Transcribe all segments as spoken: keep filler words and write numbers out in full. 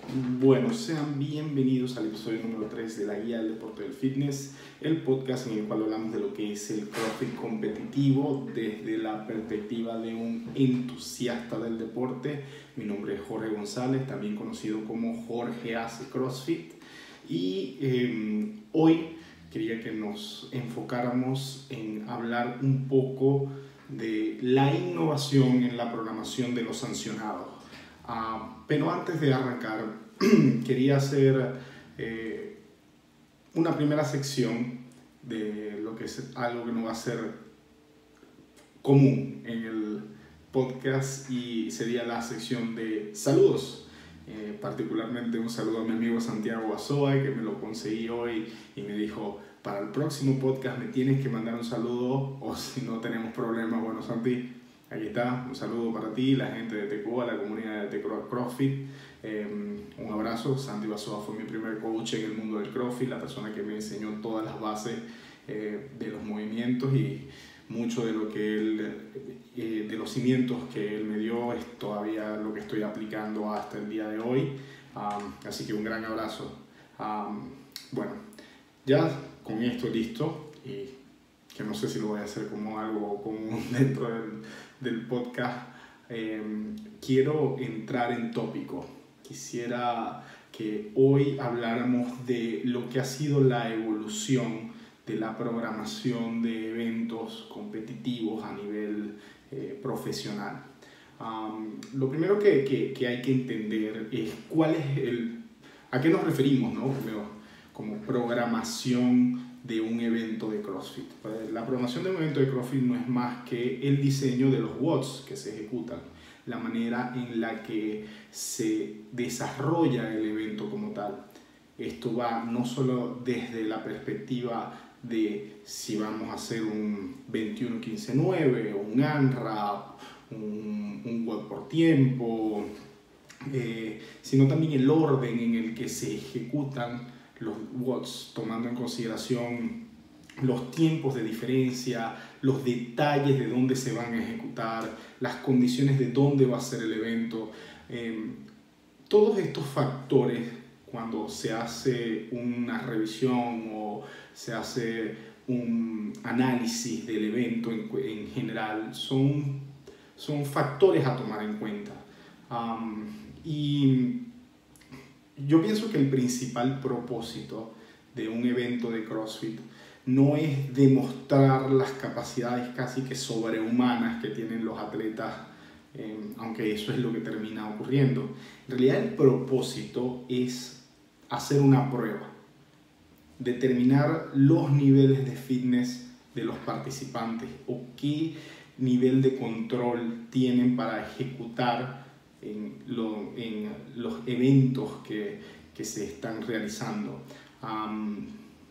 Bueno, sean bienvenidos al episodio número tres de la Guía del Deporte del Fitness, el podcast en el cual hablamos de lo que es el CrossFit competitivo desde la perspectiva de un entusiasta del deporte. Mi nombre es Jorge González, también conocido como Jorge Hace CrossFit, y eh, hoy quería que nos enfocáramos en hablar un poco de la innovación en la programación de los sancionados. Uh, pero antes de arrancar, quería hacer eh, una primera sección de lo que es algo que no va a ser común en el podcast, y sería la sección de saludos. Eh, particularmente un saludo a mi amigo Santiago Basoa, que me lo conseguí hoy y me dijo: para el próximo podcast me tienes que mandar un saludo, o si no tenemos problemas. Bueno, Santi, aquí está, un saludo para ti, la gente de Tecoa, la comunidad de Tecoa CrossFit. Eh, un abrazo. Santi Basoa fue mi primer coach en el mundo del CrossFit, la persona que me enseñó todas las bases eh, de los movimientos, y mucho de lo que él, eh, de los cimientos que él me dio es todavía lo que estoy aplicando hasta el día de hoy. Um, así que un gran abrazo. Um, bueno, ya con esto listo, y que no sé si lo voy a hacer como algo común dentro del, del podcast, eh, quiero entrar en tópico. Quisiera que hoy habláramos de lo que ha sido la evolución de la programación de eventos competitivos a nivel eh, profesional. Um, lo primero que, que, que hay que entender es cuál es el, a qué nos referimos, ¿no? Primero, como programación de un evento de CrossFit. La programación de un evento de CrossFit no es más que el diseño de los watts que se ejecutan, la manera en la que se desarrolla el evento como tal. Esto va no solo desde la perspectiva de si vamos a hacer un veintiuno quince nueve, o un ANRAP, un, un watt por tiempo, eh, sino también el orden en el que se ejecutan los watts, tomando en consideración los tiempos de diferencia, los detalles de dónde se van a ejecutar, las condiciones de dónde va a ser el evento. Eh, todos estos factores, cuando se hace una revisión o se hace un análisis del evento en, en general, son, son factores a tomar en cuenta. Um, y yo pienso que el principal propósito de un evento de CrossFit no es demostrar las capacidades casi que sobrehumanas que tienen los atletas, eh, aunque eso es lo que termina ocurriendo. En realidad el propósito es hacer una prueba, determinar los niveles de fitness de los participantes o qué nivel de control tienen para ejecutar en, lo, en los eventos que, que se están realizando. Um,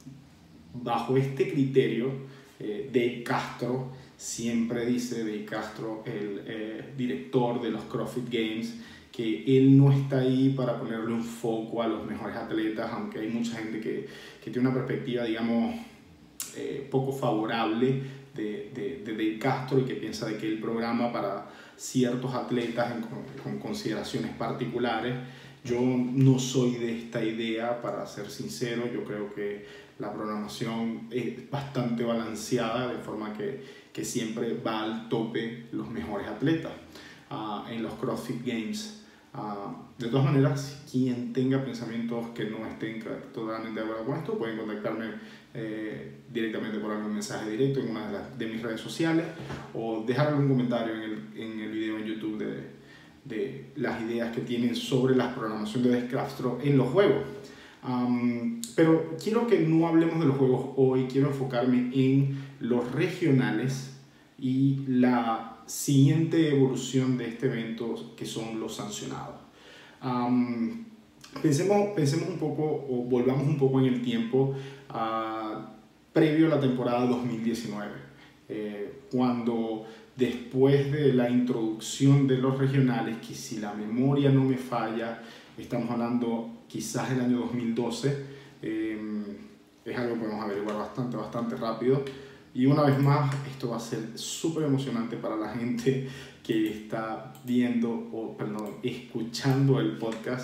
bajo este criterio, eh, Dave Castro siempre dice, Dave Castro, el eh, director de los CrossFit Games, que él no está ahí para ponerle un foco a los mejores atletas, aunque hay mucha gente que, que tiene una perspectiva, digamos, eh, poco favorable de, de, de Dave Castro, y que piensa de que él programa para ciertos atletas en, con, con consideraciones particulares. Yo no soy de esta idea, para ser sincero. Yo creo que la programación es bastante balanceada, de forma que, que siempre va al tope los mejores atletas uh, en los CrossFit Games. Uh, de todas maneras, quien tenga pensamientos que no estén totalmente de acuerdo con esto, pueden contactarme eh, directamente por algún mensaje directo en una de, las, de mis redes sociales, o dejar algún comentario en el, en el video en YouTube de, de las ideas que tienen sobre la programación de Dave Castro en los juegos. Um, pero quiero que no hablemos de los juegos hoy, quiero enfocarme en los regionales y la siguiente evolución de este evento, que son los sancionados. Um, pensemos, pensemos un poco, o volvamos un poco en el tiempo, uh, previo a la temporada dos mil diecinueve, eh, cuando después de la introducción de los regionales, que si la memoria no me falla, estamos hablando quizás del año dos mil doce, eh, es algo que podemos averiguar bastante, bastante rápido. Y una vez más, esto va a ser súper emocionante para la gente que está viendo, o perdón, escuchando el podcast,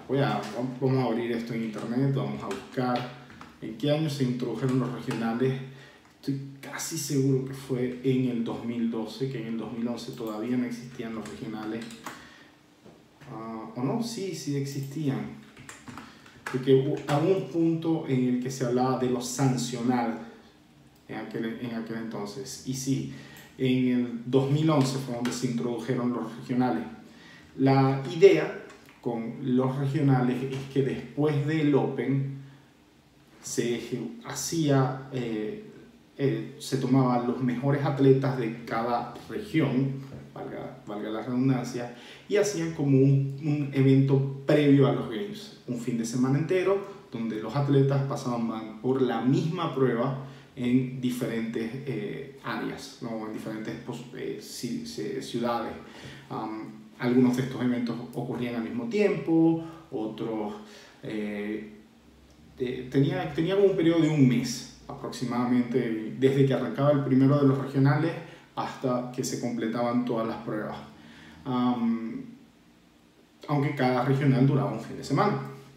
voy a, vamos a abrir esto en internet, vamos a buscar en qué año se introdujeron los regionales. Estoy casi seguro que fue en el dos mil doce, que en el dos mil once todavía no existían los regionales. Uh, ¿O no? Sí, sí existían. Porque hubo un punto en el que se hablaba de lo sancional en aquel, en aquel entonces. Y sí, en el dos mil once fue donde se introdujeron los regionales. La idea con los regionales es que después del Open se hacía, eh, eh, se tomaban los mejores atletas de cada región, valga, valga la redundancia, y hacían como un, un evento previo a los Games, un fin de semana entero donde los atletas pasaban por la misma prueba en diferentes eh, áreas, ¿no? En diferentes eh, ciudades. Um, algunos de estos eventos ocurrían al mismo tiempo, otros eh, eh, tenía, tenía como un periodo de un mes aproximadamente, desde que arrancaba el primero de los regionales hasta que se completaban todas las pruebas. Um, aunque cada regional duraba un fin de semana.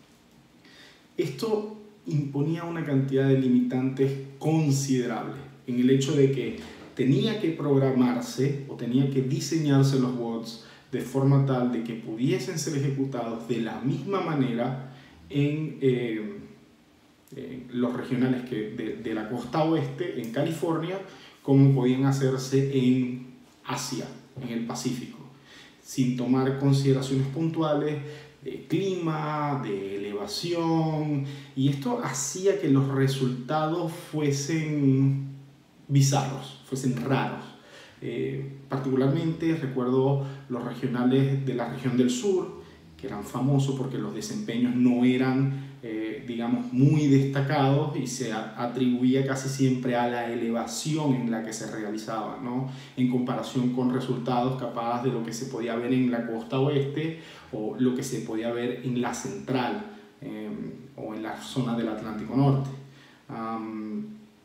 Esto imponía una cantidad de limitantes considerable en el hecho de que tenía que programarse o tenía que diseñarse los bots de forma tal de que pudiesen ser ejecutados de la misma manera en eh, eh, los regionales que de, de la costa oeste, en California, como podían hacerse en Asia, en el Pacífico, sin tomar consideraciones puntuales de clima, de elevación, y esto hacía que los resultados fuesen bizarros, fuesen raros. Eh, particularmente recuerdo los regionales de la región del sur, que eran famosos porque los desempeños no eran, eh, digamos, muy destacados y se atribuía casi siempre a la elevación en la que se realizaba, ¿no? En comparación con resultados capaz de lo que se podía ver en la costa oeste o lo que se podía ver en la central eh, o en la zona del Atlántico Norte. Um,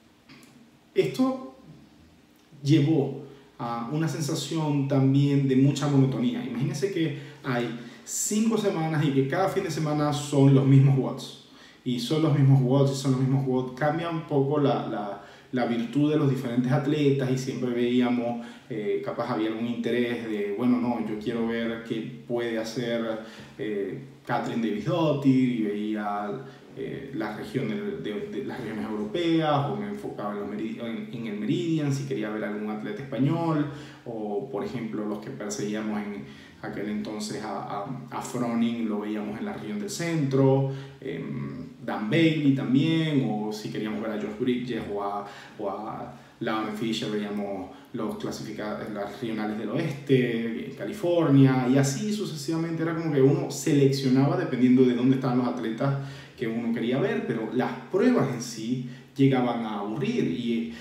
esto llevó a una sensación también de mucha monotonía. Imagínense que hay cinco semanas y que cada fin de semana son los mismos watts. Y son los mismos watts y son los mismos watts. Cambia un poco la, la, la virtud de los diferentes atletas y siempre veíamos, eh, capaz había algún interés de, bueno, no, yo quiero ver qué puede hacer eh, Catherine Davis-Dottir, y veía eh, las, regiones de, de, de las regiones europeas, o me enfocaba en, los en, en el Meridian si quería ver algún atleta español, o por ejemplo los que perseguíamos en aquel entonces a, a, a Froning lo veíamos en la región del centro, eh, Dan Bailey también, o si queríamos ver a Josh Bridges o a, o a Lauren Fisher veíamos los clasificados, las regionales del oeste, California, y así sucesivamente. Era como que uno seleccionaba dependiendo de dónde estaban los atletas que uno quería ver, pero las pruebas en sí llegaban a aburrir, y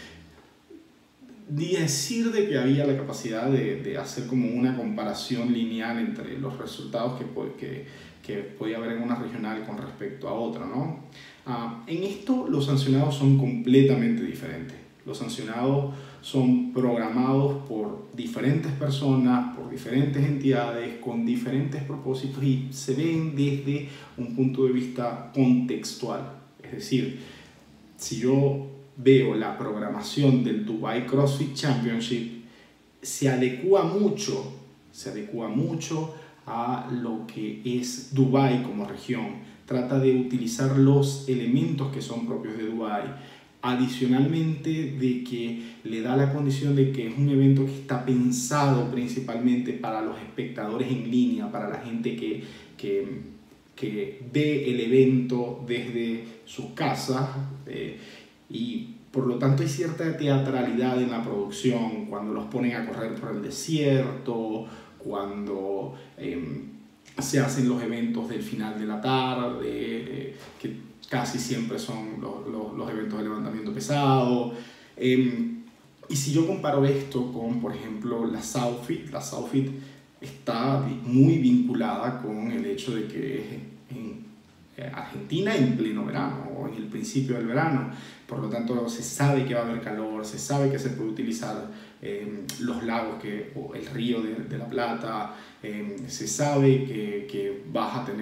ni decir de que había la capacidad de, de hacer como una comparación lineal entre los resultados que, que, que podía haber en una regional con respecto a otra, ¿no? Uh, en esto los sancionados son completamente diferentes. Los sancionados son programados por diferentes personas, por diferentes entidades, con diferentes propósitos, y se ven desde un punto de vista contextual. Es decir, si yo veo la programación del Dubai CrossFit Championship, se adecua mucho, se adecua mucho a lo que es Dubai como región. Trata de utilizar los elementos que son propios de Dubai. Adicionalmente de que le da la condición de que es un evento que está pensado principalmente para los espectadores en línea, para la gente que, que, que ve el evento desde sus casas, eh, y por lo tanto hay cierta teatralidad en la producción cuando los ponen a correr por el desierto, cuando eh, se hacen los eventos del final de la tarde, eh, que casi siempre son los, los, los eventos de levantamiento pesado. Eh, y si yo comparo esto con, por ejemplo, la Southfit, la Southfit está muy vinculada con el hecho de que es en Argentina en pleno verano o en el principio del verano. Por lo tanto, se sabe que va a haber calor, se sabe que se puede utilizar eh, los lagos que, o el río de, de la Plata, eh, se sabe que, que vas a tener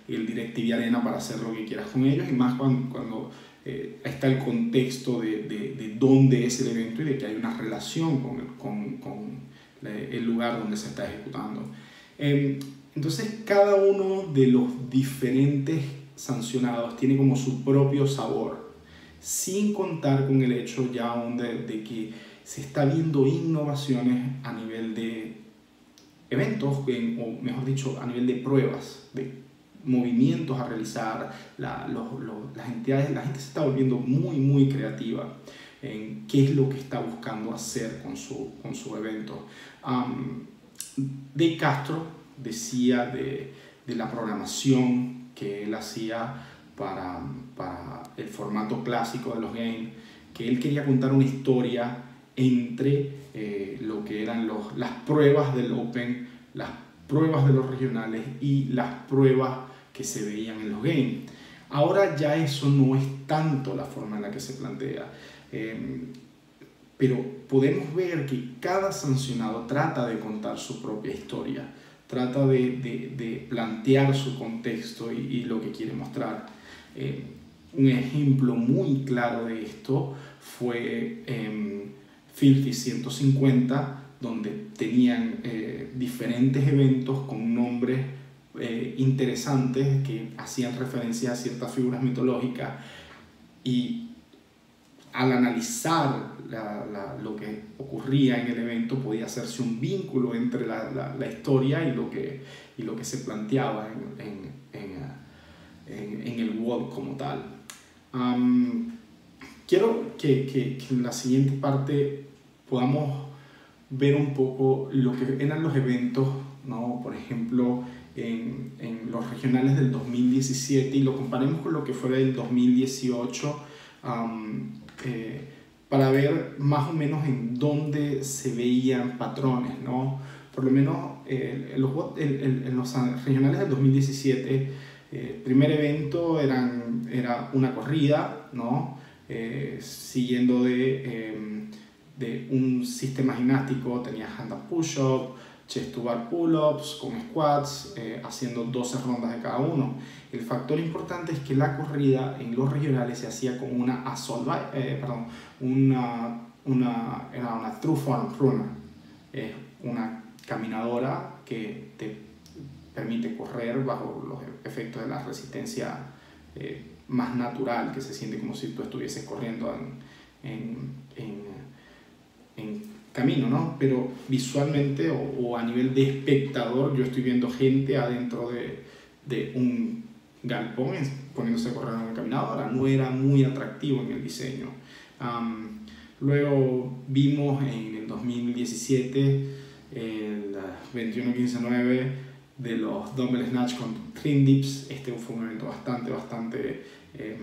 el DirecTV Arena para hacer lo que quieras con ellos, y más cuando, cuando eh, está el contexto de, de, de dónde es el evento y de que hay una relación con, con, con el lugar donde se está ejecutando. Eh, entonces, cada uno de los diferentes sancionados tiene como su propio sabor, sin contar con el hecho ya aún de, de que se está viendo innovaciones a nivel de eventos, o mejor dicho, a nivel de pruebas, de movimientos a realizar. La, los, los, las entidades, la gente se está volviendo muy, muy creativa en qué es lo que está buscando hacer con su, con su evento. Um, Dave Castro decía de, de la programación que él hacía para, para el formato clásico de los games, que él quería contar una historia entre eh, lo que eran los, las pruebas del Open, las pruebas de los regionales y las pruebas que se veían en los games. Ahora ya eso no es tanto la forma en la que se plantea, eh, pero podemos ver que cada sancionado trata de contar su propia historia, trata de, de, de plantear su contexto y, y lo que quiere mostrar. Eh, un ejemplo muy claro de esto fue eh, Filthy ciento cincuenta, donde tenían eh, diferentes eventos con nombres eh, interesantes que hacían referencia a ciertas figuras mitológicas, y al analizar la, la, lo que ocurría en el evento podía hacerse un vínculo entre la, la, la historia y lo, que, y lo que se planteaba en, en, en, en, en el world como tal. Um, quiero que, que, que en la siguiente parte podamos ver un poco lo que eran los eventos, ¿no? Por ejemplo, en, en los regionales del dos mil diecisiete, y lo comparemos con lo que fue el dos mil dieciocho, um, eh, para ver más o menos en dónde se veían patrones, ¿no? Por lo menos eh, en, los, en, en los regionales del dos mil diecisiete, eh, el primer evento eran, era una corrida, ¿no? Eh, siguiendo de... Eh, de un sistema gimnástico. Tenías hand-up push-up, chest to bar pull-ups con squats, eh, haciendo doce rondas de cada uno. El factor importante es que la corrida en los regionales se hacía con una assault, eh, perdón, una, una, era una true form runner, es eh, una caminadora que te permite correr bajo los efectos de la resistencia eh, más natural, que se siente como si tú estuvieses corriendo en, en, en en camino, ¿no? Pero visualmente o, o a nivel de espectador, yo estoy viendo gente adentro de, de un galpón poniéndose a correr en una caminadora. No era muy atractivo en el diseño. Um, luego vimos en el dos mil diecisiete el veintiuno quince nueve de los Dumbbell Snatch con Trim Dips. Este fue un evento bastante, bastante eh,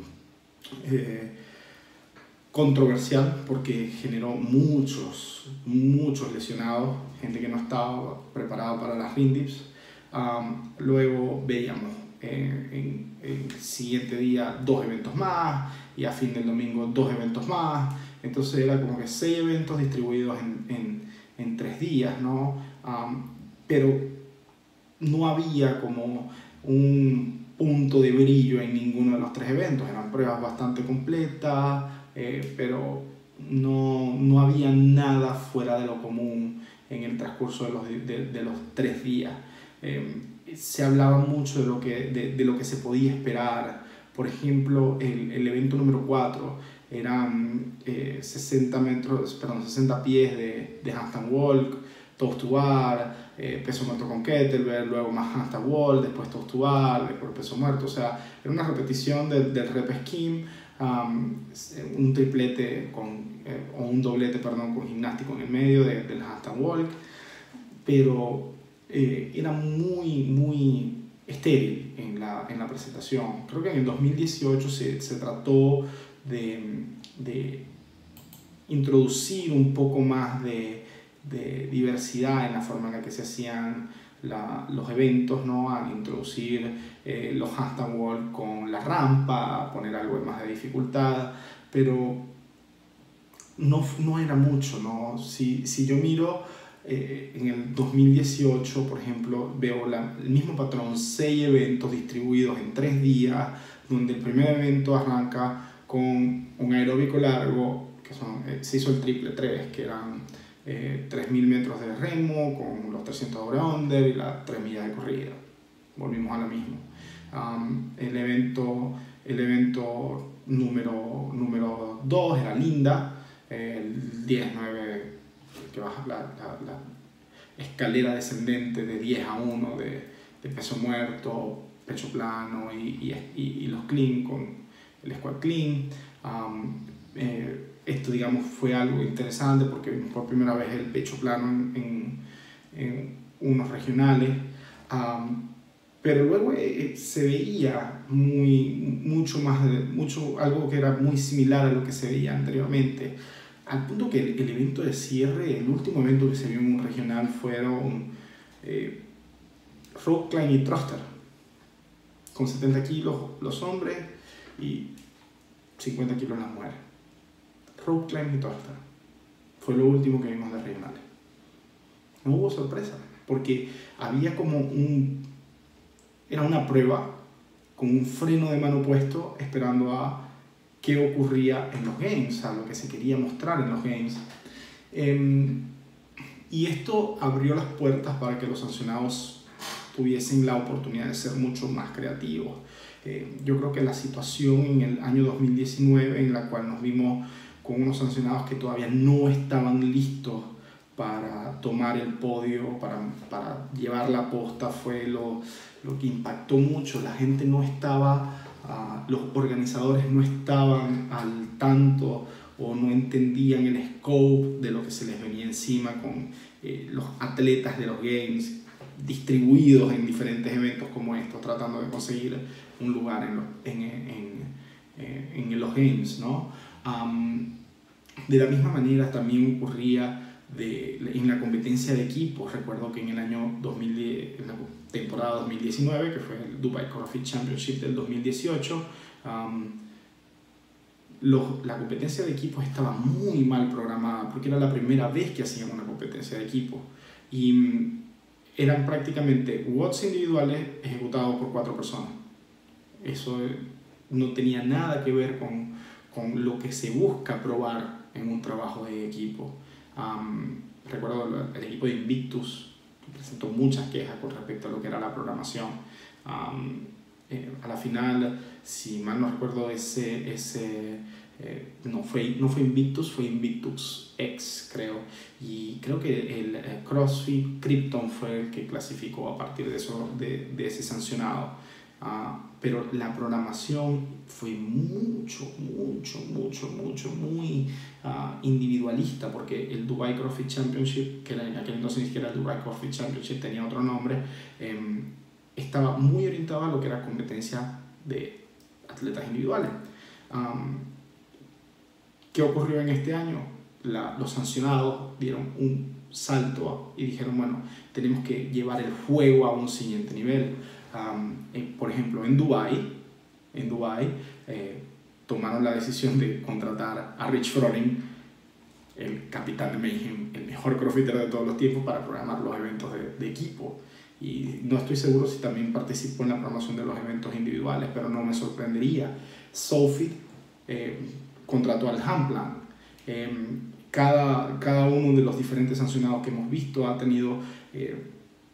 eh, controversial, porque generó muchos, muchos lesionados, gente que no estaba preparada para las Trim Dips. Um, luego veíamos eh, en, en el siguiente día dos eventos más, y a fin del domingo dos eventos más. Entonces era como que seis eventos distribuidos en, en, en tres días, ¿no? Um, pero no había como un punto de brillo en ninguno de los tres eventos. Eran pruebas bastante completas, eh, pero no, no había nada fuera de lo común en el transcurso de los, de, de los tres días. Eh, se hablaba mucho de lo que, de, de lo que se podía esperar. Por ejemplo, el, el evento número cuatro eran eh, sesenta metros, perdón, sesenta pies de, de handstand walk, toes to bar, eh, peso muerto con kettlebell, luego más handstand walk, después toes to bar, después peso muerto. O sea, era una repetición del, del rep scheme, um, un triplete con, eh, o un doblete, perdón, con gimnástico en el medio de, del handstand walk, pero eh, era muy, muy estéril en la, en la presentación. Creo que en el dos mil dieciocho se, se trató de, de introducir un poco más de, de diversidad en la forma en la que se hacían la, los eventos, ¿no? Al introducir eh, los handstand walk con la rampa, poner algo más de dificultad, pero no, no era mucho, ¿no? Si, si yo miro eh, en el dos mil dieciocho, por ejemplo, veo la, el mismo patrón, seis eventos distribuidos en tres días, donde el primer evento arranca con un aeróbico largo, que son, eh, se hizo el triple tres, que eran eh, tres mil metros de remo, con los trescientos over-under y las tres millas de corrida. Volvimos a la misma. Um, el evento, el evento número, número dos era Linda, eh, el diez nueve, que baja la, la, la escalera descendente de diez a uno de, de peso muerto, pecho plano y, y, y, y los clean con el squat clean. Um, eh, esto, digamos, fue algo interesante porque vimos por primera vez el pecho plano en, en, en unos regionales. Um, pero luego eh, se veía muy, mucho más, mucho, algo que era muy similar a lo que se veía anteriormente, al punto que el, el evento de cierre, el último evento que se vio en un regional fueron eh, rope climb y thruster, con setenta kilos los hombres y cincuenta kilos las mujeres. Rope climb y thruster fue lo último que vimos de regionales. No hubo sorpresa, porque había como un... Era una prueba con un freno de mano puesto esperando a qué ocurría en los games, a lo que se quería mostrar en los games. Eh, y esto abrió las puertas para que los sancionados tuviesen la oportunidad de ser mucho más creativos. Eh, yo creo que la situación en el año dos mil diecinueve, en la cual nos vimos con unos sancionados que todavía no estaban listos para tomar el podio, para, para llevar la posta, fue lo, lo que impactó mucho. La gente no estaba, uh, los organizadores no estaban al tanto o no entendían el scope de lo que se les venía encima con eh, los atletas de los Games distribuidos en diferentes eventos como estos, tratando de conseguir un lugar en, lo, en, en, en, en los Games, ¿no? Um, de la misma manera también ocurría de, en la competencia de equipos. Recuerdo que en el año dos mil diez, en la temporada dos mil diecinueve, que fue el Dubai CrossFit Championship del dos mil dieciocho, um, los, la competencia de equipos estaba muy mal programada porque era la primera vez que hacían una competencia de equipos y um, eran prácticamente watts individuales ejecutados por cuatro personas. Eso no tenía nada que ver con, con lo que se busca probar en un trabajo de equipo. Um, recuerdo el equipo de Invictus presentó muchas quejas con respecto a lo que era la programación. Um, eh, a la final, si mal no recuerdo, ese, ese eh, no, fue, no fue Invictus, fue Invictus X, creo. Y creo que el, el CrossFit Krypton fue el que clasificó a partir de, eso, de, de ese sancionado. Uh, pero la programación fue mucho, mucho, mucho, mucho, muy uh, individualista, porque el Dubai CrossFit Championship, que en aquel entonces ni siquiera el Dubai CrossFit Championship, tenía otro nombre, eh, estaba muy orientado a lo que era competencia de atletas individuales. Um, ¿Qué ocurrió en este año? La, los sancionados dieron un salto y dijeron, bueno, tenemos que llevar el juego a un siguiente nivel. Um, eh, por ejemplo, en Dubai, en Dubai eh, tomaron la decisión de contratar a Rich Froning, el capitán de Mayhem, el mejor crossfitter de todos los tiempos, para programar los eventos de, de equipo. Y no estoy seguro si también participó en la programación de los eventos individuales, pero no me sorprendería. SoFit eh, contrató al Hamplan. Eh, cada, cada uno de los diferentes sancionados que hemos visto ha tenido eh,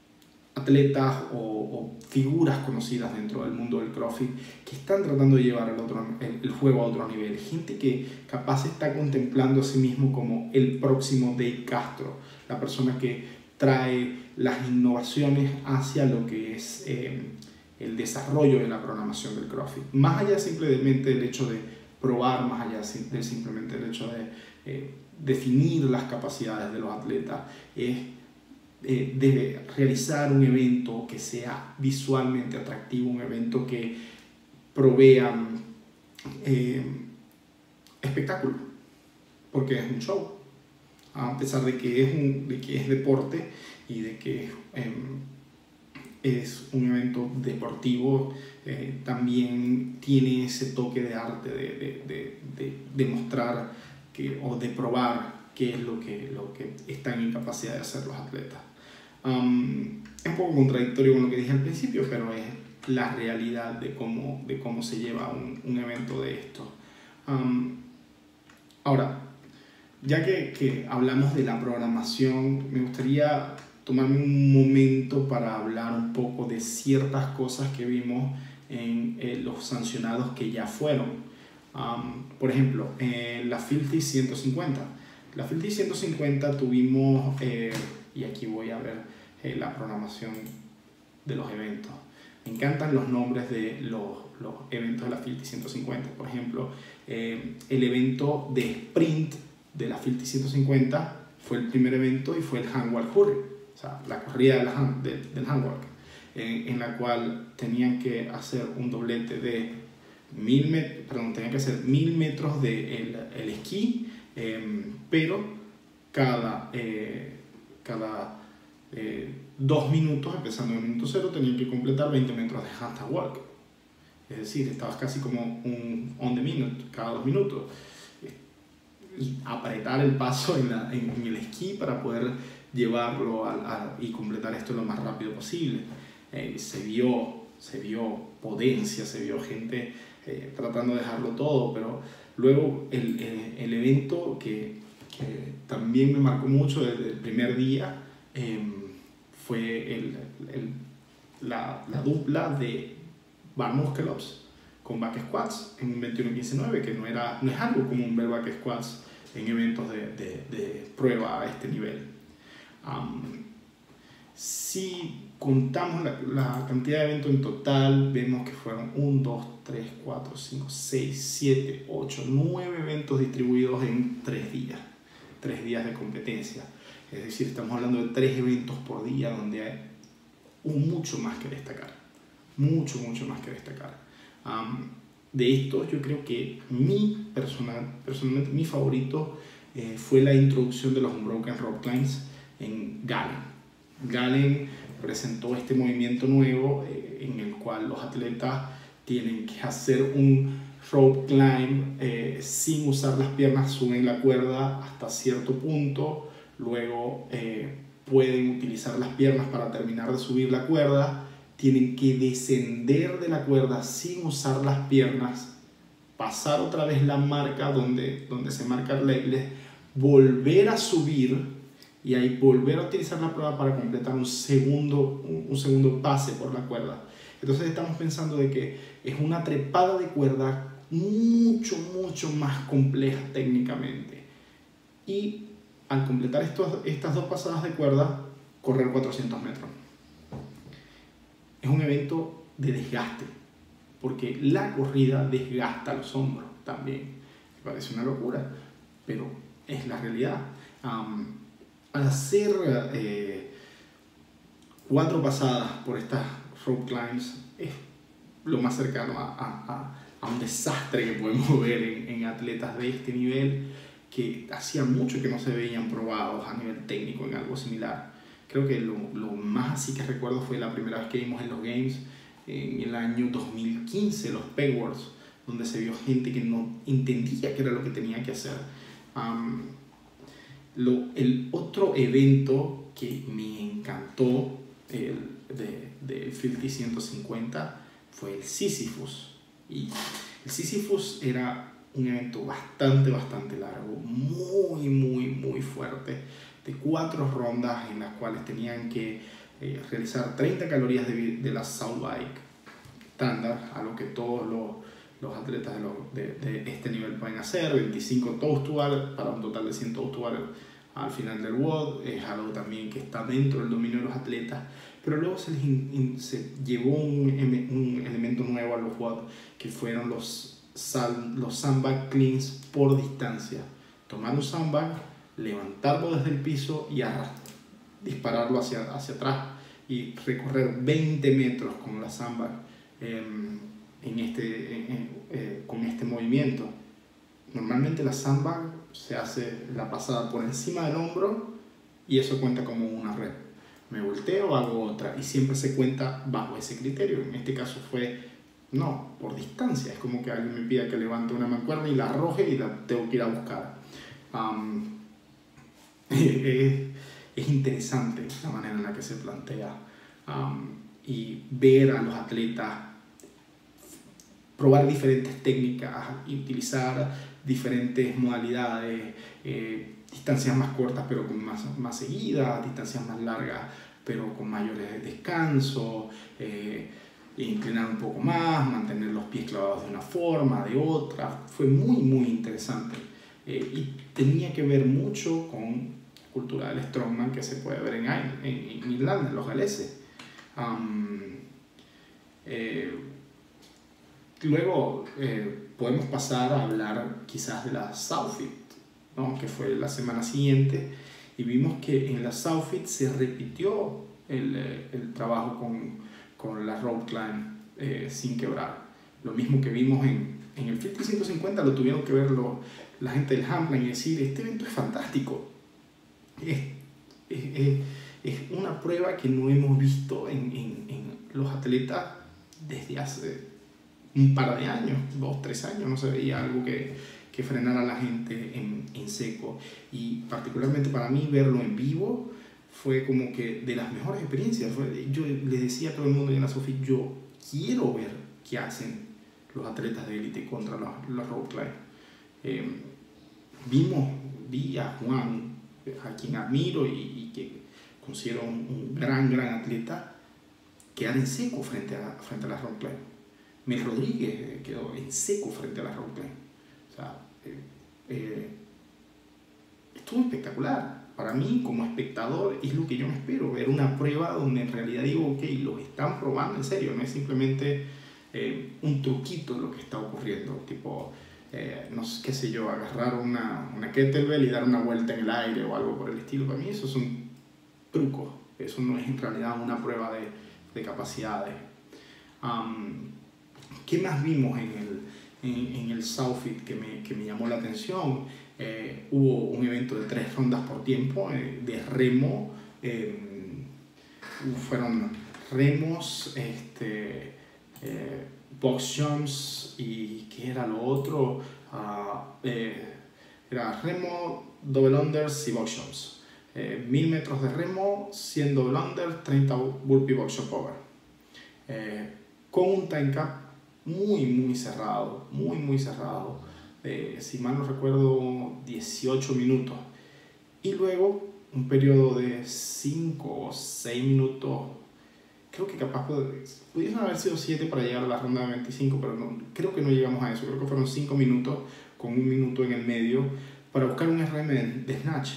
atletas o, o figuras conocidas dentro del mundo del CrossFit que están tratando de llevar el, otro, el, el juego a otro nivel. Gente que capaz está contemplando a sí mismo como el próximo Dave Castro, la persona que trae las innovaciones hacia lo que es eh, el desarrollo de la programación del CrossFit. Más allá simplemente del hecho de probar, más allá de simplemente el hecho de eh, definir las capacidades de los atletas, es Eh, debe realizar un evento que sea visualmente atractivo, un evento que provea eh, espectáculo, porque es un show, a pesar de que es, un, de que es deporte y de que eh, es un evento deportivo, eh, también tiene ese toque de arte de, de, de, de, de mostrar que, o de probar qué es lo que, lo que están en capacidad de hacer los atletas. Um, es un poco contradictorio con lo que dije al principio, pero es la realidad de cómo, de cómo se lleva un, un evento de esto. Um, ahora, ya que, que hablamos de la programación, me gustaría tomarme un momento para hablar un poco de ciertas cosas que vimos en eh, los sancionados que ya fueron. Um, por ejemplo, en la Filthy ciento cincuenta. La Filthy ciento cincuenta tuvimos, eh, y aquí voy a ver eh, la programación de los eventos. Me encantan los nombres de los, los eventos de la Filthy ciento cincuenta. Por ejemplo, eh, el evento de sprint de la Filthy ciento cincuenta fue el primer evento y fue el Handwalk Hurry, o sea, la corrida del, hand, de, del Handwalk, eh, en la cual tenían que hacer un doblete de mil, met perdón, tenían que hacer mil metros de el, el esquí, eh, pero cada, eh, cada eh, dos minutos, empezando en el minuto cero, tenían que completar veinte metros de handstand walk. Es decir, estabas casi como un on the minute, cada dos minutos. Y apretar el paso en, la, en, en el esquí para poder llevarlo a, a, y completar esto lo más rápido posible. Eh, se vio, se vio potencia, se vio gente eh, tratando de dejarlo todo, pero luego el, el, el evento que, que también me marcó mucho desde el primer día eh, fue el, el, la, la dupla de bar muscle ups con back squats en un veintiuno quince nueve, que no, era, no es algo común ver back squats en eventos de, de, de prueba a este nivel. Um, si contamos la, la cantidad de eventos en total, vemos que fueron uno, dos, tres, cuatro, cinco, seis, siete, ocho, nueve eventos distribuidos en tres días. tres días de competencia. Es decir, estamos hablando de tres eventos por día donde hay un mucho más que destacar. Mucho, mucho más que destacar. Um, de estos, yo creo que mi personal, personalmente mi favorito eh, fue la introducción de los Unbroken Rope Climbs en Galen. Galen presentó este movimiento nuevo eh, en el cual los atletas tienen que hacer un rope climb eh, sin usar las piernas, suben la cuerda hasta cierto punto, luego eh, pueden utilizar las piernas para terminar de subir la cuerda, tienen que descender de la cuerda sin usar las piernas, pasar otra vez la marca donde, donde se marca el legless, volver a subir y ahí volver a utilizar la prueba para completar un segundo, un, un segundo pase por la cuerda. Entonces estamos pensando de que es una trepada de cuerda mucho, mucho más compleja técnicamente. Y al completar estos, estas dos pasadas de cuerda, correr cuatrocientos metros. Es un evento de desgaste, porque la corrida desgasta los hombros también. Me parece una locura, pero es la realidad. Um, al hacer eh, cuatro pasadas por estas rope climbs, es lo más cercano a, a, a un desastre que podemos ver en, en atletas de este nivel, que hacía mucho que no se veían probados a nivel técnico en algo similar. Creo que lo, lo más así que recuerdo fue la primera vez que vimos en los Games, en el año dos mil quince, los Pegboards, donde se vio gente que no entendía qué era lo que tenía que hacer. Um, lo, el otro evento que me encantó el, de, de Filthy ciento cincuenta fue el Sisyphus. Y el Sisyphus era un evento bastante, bastante largo, muy, muy, muy fuerte, de cuatro rondas en las cuales tenían que eh, realizar treinta calorías de, de la South Bike estándar, a lo que todos los, los atletas de, lo, de, de este nivel pueden hacer, veinticinco toes to bar para un total de cien toes to bar al final del W O D. Es algo también que está dentro del dominio de los atletas, pero luego se, les in, in, se llevó un, un elemento nuevo a los W O D, que fueron los, sal, los sandbag cleans por distancia. Tomar un sandbag, levantarlo desde el piso y dispararlo hacia, hacia atrás y recorrer veinte metros con la sandbag eh, en este, en, eh, con este movimiento. Normalmente la sandbag se hace la pasada por encima del hombro y eso cuenta como una rep. Me volteo, hago otra y siempre se cuenta bajo ese criterio. En este caso fue, no, por distancia. Es como que alguien me pida que levante una mancuerna y la arroje y la tengo que ir a buscar. Um, es, es interesante la manera en la que se plantea, um, y ver a los atletas probar diferentes técnicas y utilizar diferentes modalidades, eh, distancias más cortas pero con más, más seguidas, distancias más largas pero con mayores descansos, eh, inclinar un poco más, mantener los pies clavados de una forma, de otra. Fue muy muy interesante, eh, y tenía que ver mucho con la cultura del strongman que se puede ver en, en, en Irlanda, en los galeses. Um, eh, luego eh, podemos pasar a hablar quizás de la Southfit, ¿no? Que fue la semana siguiente, y vimos que en la Southfit se repitió el, el trabajo con, con la rope climb eh, sin quebrar. Lo mismo que vimos en, en el Fitness ciento cincuenta, lo tuvieron que ver lo, la gente del Hampline y decir, este evento es fantástico. Es, es, es, es una prueba que no hemos visto en, en, en los atletas desde hace un par de años, dos, tres años, no se veía algo que, que frenara a la gente en, en seco. Y particularmente para mí verlo en vivo fue como que de las mejores experiencias. Fue, yo le decía a todo el mundo en la Southfit, yo quiero ver qué hacen los atletas de élite contra los, los rope climb. Eh, vimos, vi a Juan, a quien admiro y, y que considero un, un gran, gran atleta, quedar en seco frente a, frente a la rope climb. Mel Rodríguez quedó en seco frente a la rope climb. O sea, eh, eh, estuvo espectacular. Para mí, como espectador, es lo que yo me espero, ver una prueba donde en realidad digo, ok, los están probando en serio, no es simplemente eh, un truquito lo que está ocurriendo, tipo, eh, no sé, qué sé yo, agarrar una, una kettlebell y dar una vuelta en el aire o algo por el estilo. Para mí eso es un truco, eso no es en realidad una prueba de, de capacidades. Um, ¿Qué más vimos en el, en, en el Southfit que me, que me llamó la atención? Eh, hubo un evento de tres rondas por tiempo, eh, de remo, eh, fueron remos, este, eh, box jumps y ¿qué era lo otro? Uh, eh, era remo, double unders y box jumps. Eh, mil metros de remo, cien double unders, treinta burpee box jump over. Eh, con un time cap muy muy cerrado, muy muy cerrado. Eh, si mal no recuerdo, dieciocho minutos, y luego un periodo de cinco o seis minutos, creo que capaz pudiesen haber sido siete para llegar a la ronda de veinticinco, pero no, creo que no llegamos a eso, creo que fueron cinco minutos con un minuto en el medio para buscar un R M de, de snatch.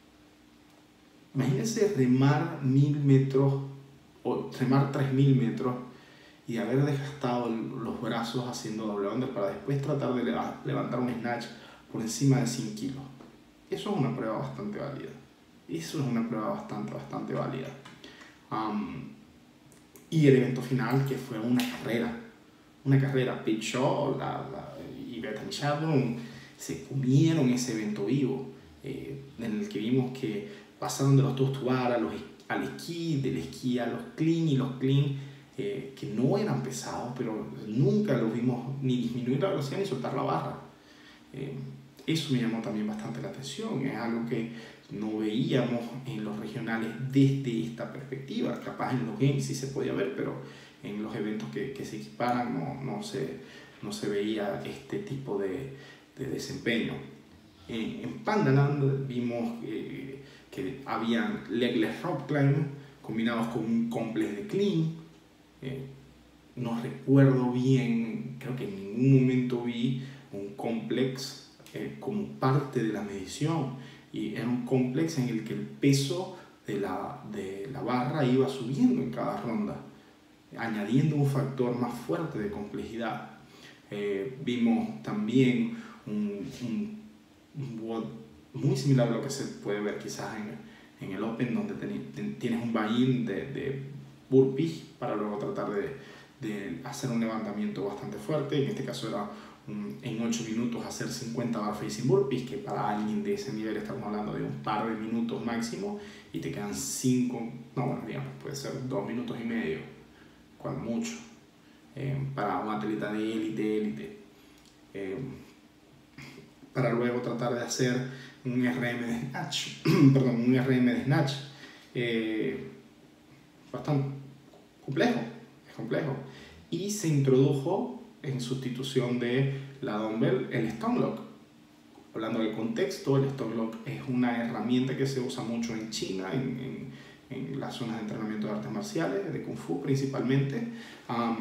Imagínense remar mil metros o remar tres mil metros y haber desgastado los brazos haciendo doble under para después tratar de levantar un snatch por encima de cien kilos. Eso es una prueba bastante válida. Eso es una prueba bastante, bastante válida. Um, y el evento final, que fue una carrera. Una carrera. Pete Shaw la, la, y Bethany Shadron se comieron ese evento vivo, eh, en el que vimos que pasaron de los toes to bar a los, al esquí, del esquí a los clean, y los clean Eh, que no eran pesados, pero nunca los vimos ni disminuir la velocidad ni soltar la barra. Eh, eso me llamó también bastante la atención, es algo que no veíamos en los regionales desde esta perspectiva. Capaz en los games sí se podía ver, pero en los eventos que, que se equiparan no, no, se, no se veía este tipo de, de desempeño. En, en Pandaland vimos eh, que habían legless rope climb combinados con un complex de clean. Eh, no recuerdo bien, creo que en ningún momento vi un complex eh, como parte de la medición, y era un complex en el que el peso de la, de la barra iba subiendo en cada ronda, añadiendo un factor más fuerte de complejidad. Eh, vimos también un, un, un WOD muy similar a lo que se puede ver quizás en, en el Open, donde ten, tienes un buy-in de, de burpees para luego tratar de, de hacer un levantamiento bastante fuerte. En este caso era un, en ocho minutos hacer cincuenta bar facing burpees, que para alguien de ese nivel estamos hablando de un par de minutos máximo, y te quedan cinco, no bueno, digamos, puede ser dos minutos y medio, cuando mucho, eh, para un atleta de élite, élite. Eh, para luego tratar de hacer un R M de snatch, perdón, un R M de snatch eh, bastante complejo, es complejo. Y se introdujo en sustitución de la dumbbell el stone lock. Hablando del contexto, el stone lock es una herramienta que se usa mucho en China, en, en, en las zonas de entrenamiento de artes marciales, de Kung Fu principalmente, um,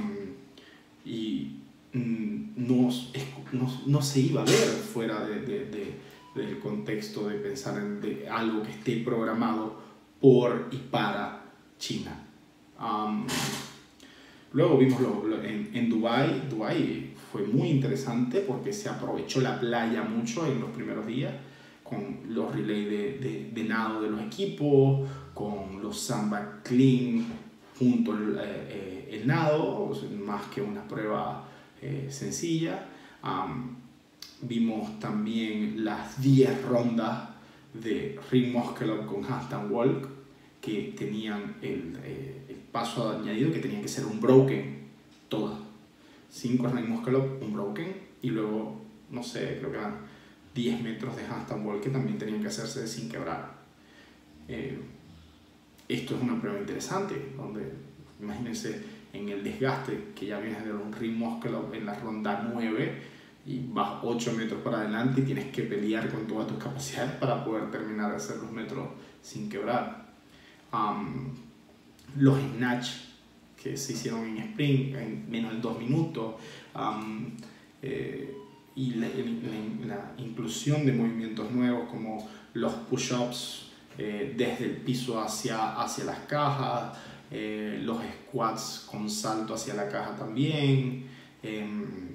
y mm, no, no, no se iba a ver fuera de, de, de, del contexto de pensar en de algo que esté programado por y para China. Um, luego vimos lo, lo, en, en Dubái, Dubái fue muy interesante porque se aprovechó la playa mucho en los primeros días, con los relays de, de, de nado de los equipos, con los sandbag clean junto al eh, el nado, más que una prueba eh, sencilla. Um, vimos también las diez rondas de Rick Muscular con handstand walk, que tenían el, eh, el paso añadido que tenían que ser un broken todas. cinco Rick Muscular, un broken, y luego, no sé, creo que eran diez metros de handstand walk que también tenían que hacerse sin quebrar. Eh, esto es una prueba interesante, donde imagínense en el desgaste que ya vienes de un Rick Muscular en la ronda nueve y vas ocho metros para adelante y tienes que pelear con todas tus capacidades para poder terminar de hacer los metros sin quebrar. Um, los snatch que se hicieron en sprint en menos de dos minutos, um, eh, y la, la, la inclusión de movimientos nuevos como los push-ups eh, desde el piso hacia, hacia las cajas, eh, los squats con salto hacia la caja también, eh,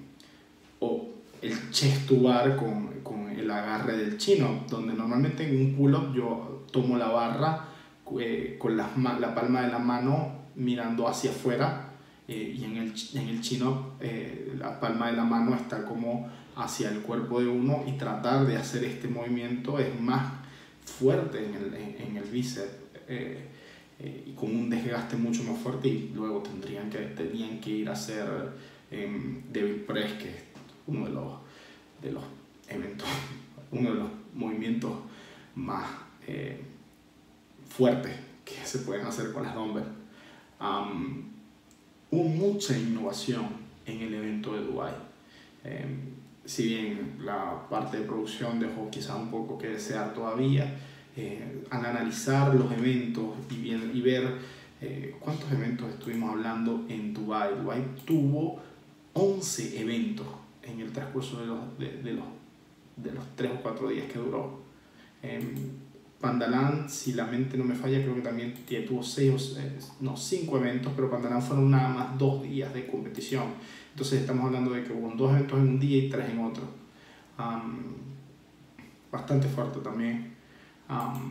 o el chest to bar con, con el agarre del chino, donde normalmente en un pull-up yo tomo la barra eh, con la, la palma de la mano mirando hacia afuera, eh, y en el, en el chin-up eh, la palma de la mano está como hacia el cuerpo de uno, y tratar de hacer este movimiento es más fuerte en el, en, en el bíceps eh, eh, y con un desgaste mucho más fuerte, y luego tendrían que, tenían que ir a hacer eh, devil press, que es uno de los, de los eventos, uno de los movimientos más eh, fuertes que se pueden hacer con las dumbbells. Um, hubo mucha innovación en el evento de Dubái. Eh, si bien la parte de producción dejó quizás un poco que desear todavía, eh, al analizar los eventos y, bien, y ver eh, cuántos eventos estuvimos hablando en Dubái. Dubái tuvo once eventos en el transcurso de los, de, de los, de los tres o cuatro días que duró. Eh, Pandaland, si la mente no me falla, creo que también tuvo seis, no, cinco eventos, pero Pandaland fueron nada más dos días de competición. Entonces estamos hablando de que hubo dos eventos en un día y tres en otro. Um, bastante fuerte también. Um,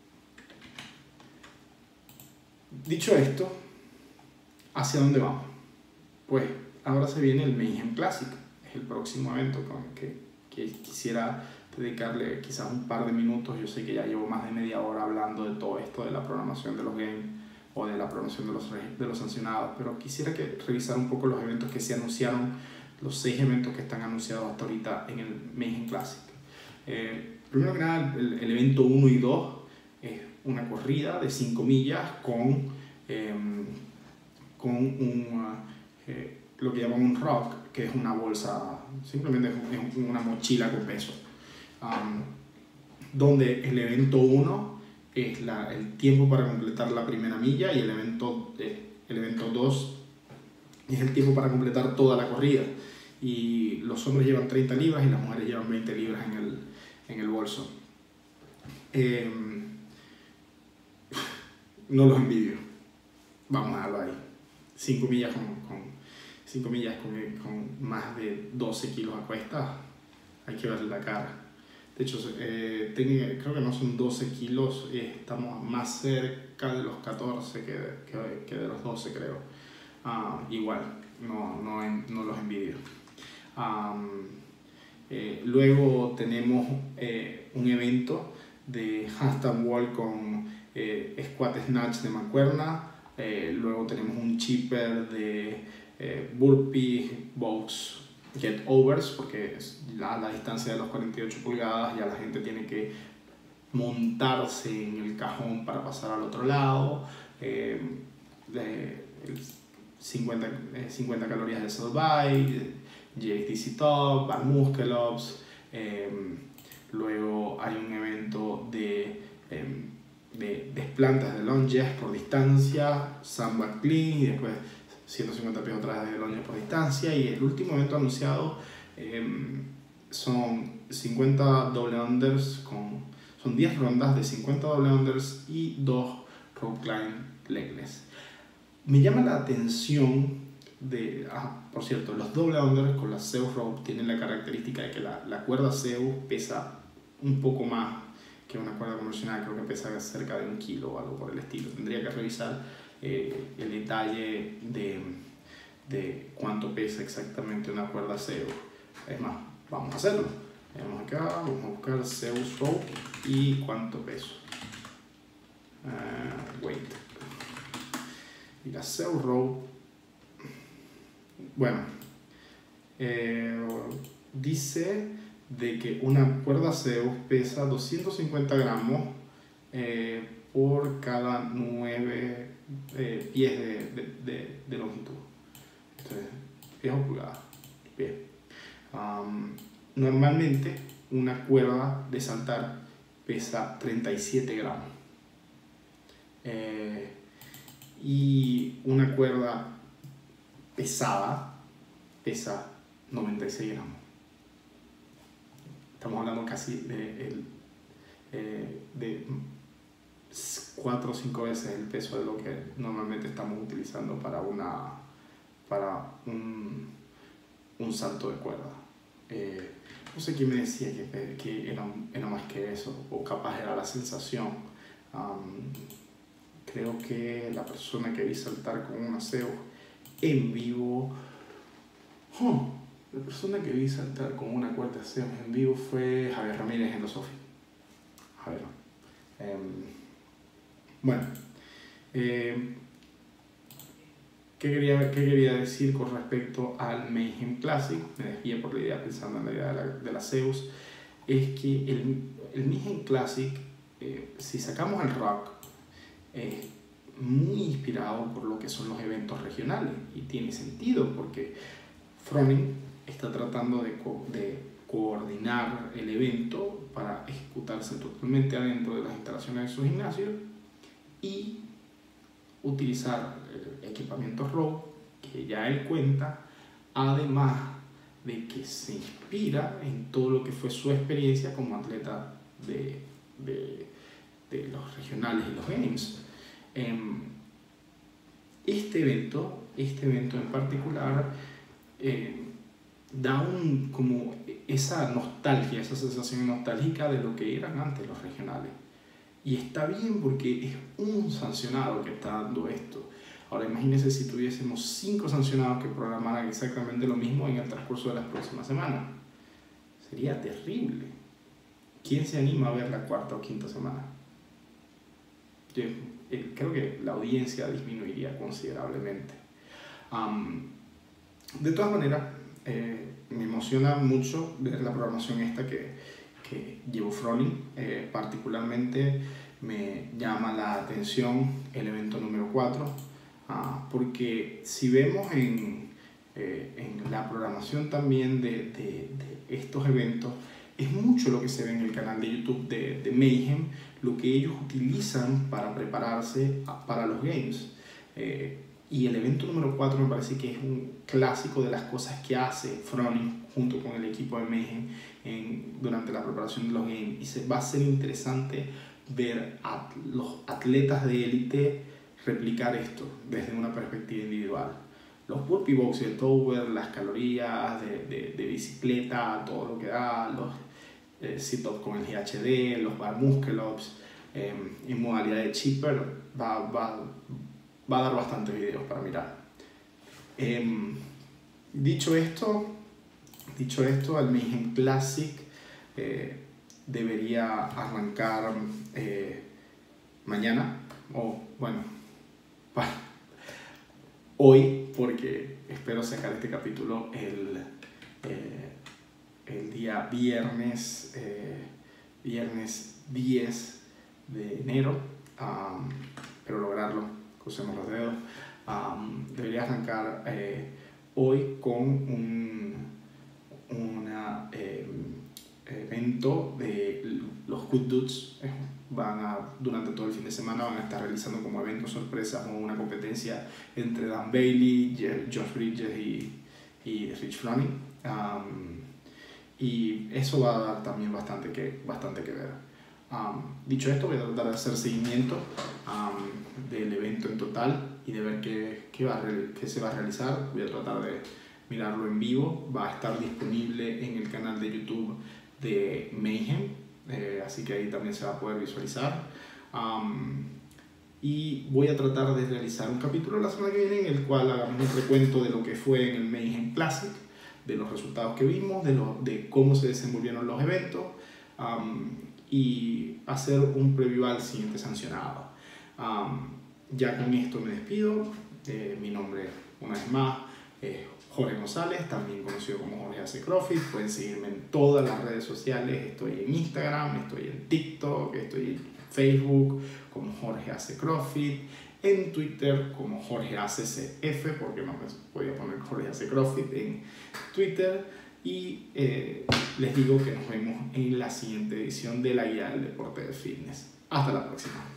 dicho esto, ¿hacia dónde vamos? Pues ahora se viene el Mayhem Classic, es el próximo evento con el que, que quisiera dedicarle quizás un par de minutos. Yo sé que ya llevo más de media hora hablando de todo esto, de la programación de los games o de la programación de los, de los sancionados, pero quisiera que revisar un poco los eventos que se anunciaron, los seis eventos que están anunciados hasta ahorita en el Mayhem Classic. Eh, primero que nada, el, el evento uno y dos es una corrida de cinco millas con, eh, con un, eh, lo que llaman un rock, que es una bolsa, simplemente es una mochila con peso. Um, donde el evento uno es la, el tiempo para completar la primera milla, y el evento, eh, el evento dos es el tiempo para completar toda la corrida, y los hombres llevan treinta libras y las mujeres llevan veinte libras en el, en el bolso. Eh, no los envidio, vamos a dejarlo ahí. cinco millas con, con, cinco millas con, con más de doce kilos a cuestas, hay que verle la cara. De hecho, eh, tenía, creo que no son doce kilos, eh, estamos más cerca de los catorce que, que, que de los doce, creo. Uh, igual, no, no, no los envidio. Um, eh, luego tenemos eh, un evento de handstand walk con eh, squat snatch de mancuerna. Eh, luego tenemos un chipper de eh, burpee box get overs, porque a la distancia de los cuarenta y ocho pulgadas ya la gente tiene que montarse en el cajón para pasar al otro lado. Eh, de, cincuenta, eh, cincuenta calorías de Selvay, J T C Top, Bar Muscle Ups. Eh, luego hay un evento de, eh, de desplantes de lunges por distancia, sandbag clean, y después ciento cincuenta pies otra vez de lunges por distancia. Y el último evento anunciado eh, son cincuenta doble unders con, son diez rondas de cincuenta doble unders y dos rope climb legless. Me llama la atención de, ah, por cierto, los doble unders con la Zeus rope tienen la característica de que la, la cuerda Zeus pesa un poco más que una cuerda convencional, creo que pesa cerca de un kilo o algo por el estilo. Tendría que revisar eh, el detalle de, de cuánto pesa exactamente una cuerda Zeus. Es más, vamos a hacerlo. Vamos acá, vamos a buscar Zeus rope y cuánto peso. Uh, weight. Y la Zeus rope, bueno, eh, dice de que una cuerda Zeus pesa doscientos cincuenta gramos eh, por cada nueve eh, pies de, de, de, de longitud. Entonces, pies o pulgadas. Bien. Um, normalmente una cuerda de saltar pesa treinta y siete gramos. Eh, y una cuerda pesada pesa noventa y seis gramos. Estamos hablando casi de, el, eh, de cuatro o cinco veces el peso de lo que normalmente estamos utilizando para, una, para un, un salto de cuerda. Eh, no sé quién me decía que, que era, era más que eso, o capaz era la sensación. Um, creo que la persona que vi saltar con una Zeus en vivo, oh, la persona que vi saltar con una cuerda Zeus en vivo fue Javier Ramírez en los Sofi. Javier. Eh, bueno, eh, ¿qué, quería, ¿qué quería decir con respecto al Mayhem Classic? Me desvié por la idea pensando en la idea de la, de la Zeus. Es que el, el Mayhem Classic, eh, si sacamos el rock, es muy inspirado por lo que son los eventos regionales, y tiene sentido porque Froning está tratando de, co de coordinar el evento para ejecutarse totalmente adentro de las instalaciones de su gimnasio y utilizar el equipamiento rope que ya él cuenta, además de que se inspira en todo lo que fue su experiencia como atleta de, de, de los regionales y los games. Este evento, este evento en particular, eh, da un, como esa nostalgia, esa sensación nostálgica de lo que eran antes los regionales. Y está bien porque es un sancionado que está dando esto. Ahora imagínense si tuviésemos cinco sancionados que programaran exactamente lo mismo en el transcurso de las próximas semanas. Sería terrible. ¿Quién se anima a ver la cuarta o quinta semana? Yo, eh, creo que la audiencia disminuiría considerablemente. Um, de todas maneras, eh, me emociona mucho ver la programación esta que, que llevó Froning. Eh, particularmente me llama la atención el evento número cuatro, uh, porque si vemos en, eh, en la programación también de, de, de estos eventos, es mucho lo que se ve en el canal de YouTube de, de Mayhem, lo que ellos utilizan para prepararse a, para los games. Eh, y el evento número cuatro me parece que es un clásico de las cosas que hace Froning junto con el equipo de Mayhem en, durante la preparación de los games. Y se, va a ser interesante ver a los atletas de élite replicar esto desde una perspectiva individual. Los burpee box y el tower, las calorías de, de, de bicicleta, todo lo que da, los eh, sit-ups con el G H D, los bar muscle ups, eh, en modalidad de chipper, va, va, va a dar bastantes videos para mirar. Eh, dicho esto, dicho esto, el Mayhem Classic eh, debería arrancar eh, mañana, o bueno, para hoy, porque espero sacar este capítulo el, día viernes, eh, viernes diez de enero, um, pero lograrlo, crucemos los dedos. Um, debería arrancar eh, hoy con un una, eh, evento de los Good Dudes. Eh, van a, durante todo el fin de semana van a estar realizando como eventos sorpresas o una competencia entre Dan Bailey, Josh Bridges y, y Rich Froning. Um, y eso va a dar también bastante que, bastante que ver. Um, dicho esto, voy a tratar de hacer seguimiento um, del evento en total y de ver qué, qué, va a, qué se va a realizar. Voy a tratar de mirarlo en vivo. Va a estar disponible en el canal de YouTube de Mayhem, eh, así que ahí también se va a poder visualizar. Um, y voy a tratar de realizar un capítulo la semana que viene en el cual hagamos un recuento de lo que fue en el Mayhem Classic, de los resultados que vimos, de, lo, de cómo se desenvolvieron los eventos, um, y hacer un preview al siguiente sancionado. Um, ya con esto me despido. Eh, mi nombre, una vez más, es Jorge González, también conocido como Jorge Hace CrossFit. Pueden seguirme en todas las redes sociales. Estoy en Instagram, estoy en TikTok, estoy en Facebook como Jorge Hace CrossFit, en Twitter como Jorge Hace C F, porque no me podía poner Jorge Hace CrossFit en Twitter. Y eh, les digo que nos vemos en la siguiente edición de la Guía del Deporte de Fitness. Hasta la próxima.